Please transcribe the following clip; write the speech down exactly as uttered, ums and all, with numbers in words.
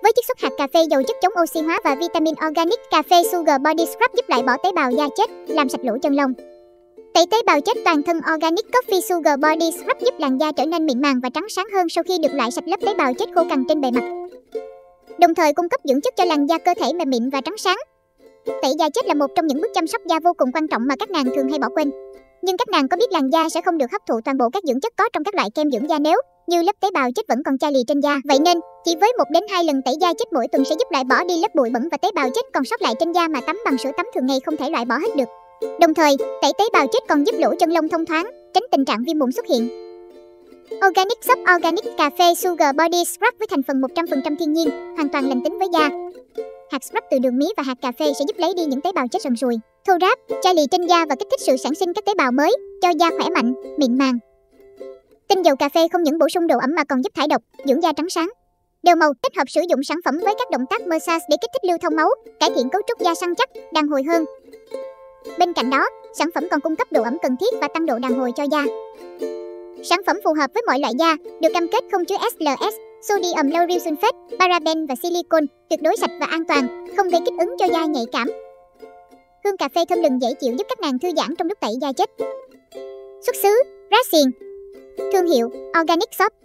Với chiết xuất hạt cà phê giàu chất chống oxy hóa và vitamin organic, cà phê Sugar Body Scrub giúp loại bỏ tế bào da chết, làm sạch lỗ chân lông. Tẩy tế bào chết toàn thân Organic Coffee Sugar Body Scrub giúp làn da trở nên mịn màng và trắng sáng hơn sau khi được loại sạch lớp tế bào chết khô cằn trên bề mặt, đồng thời cung cấp dưỡng chất cho làn da cơ thể mềm mịn và trắng sáng. Tẩy da chết là một trong những bước chăm sóc da vô cùng quan trọng mà các nàng thường hay bỏ quên. Nhưng các nàng có biết làn da sẽ không được hấp thụ toàn bộ các dưỡng chất có trong các loại kem dưỡng da nếu như lớp tế bào chết vẫn còn chai lì trên da. Vậy nên, chỉ với một đến hai lần tẩy da chết mỗi tuần sẽ giúp loại bỏ đi lớp bụi bẩn và tế bào chết còn sót lại trên da mà tắm bằng sữa tắm thường ngày không thể loại bỏ hết được. Đồng thời, tẩy tế bào chết còn giúp lỗ chân lông thông thoáng, tránh tình trạng viêm mụn xuất hiện. Organic Soap Organic Cà phê Sugar Body Scrub với thành phần một trăm phần trăm thiên nhiên, hoàn toàn lành tính với da. Hạt scrub từ đường mía và hạt cà phê sẽ giúp lấy đi những tế bào chết sần sùi, thô ráp, chai lì trên da và kích thích sự sản sinh các tế bào mới, cho da khỏe mạnh, mịn màng. Tinh dầu cà phê không những bổ sung độ ẩm mà còn giúp thải độc, dưỡng da trắng sáng, đều màu. Kết hợp sử dụng sản phẩm với các động tác massage để kích thích lưu thông máu, cải thiện cấu trúc da săn chắc, đàn hồi hơn. Bên cạnh đó, sản phẩm còn cung cấp độ ẩm cần thiết và tăng độ đàn hồi cho da. Sản phẩm phù hợp với mọi loại da, được cam kết không chứa ét lờ ét, sodium lauryl sulfate, paraben và silicone, tuyệt đối sạch và an toàn, không gây kích ứng cho da nhạy cảm. Hương cà phê thơm lừng dễ chịu giúp các nàng thư giãn trong lúc tẩy da chết. Xuất xứ: Brazil. Thương hiệu: Organic Soap.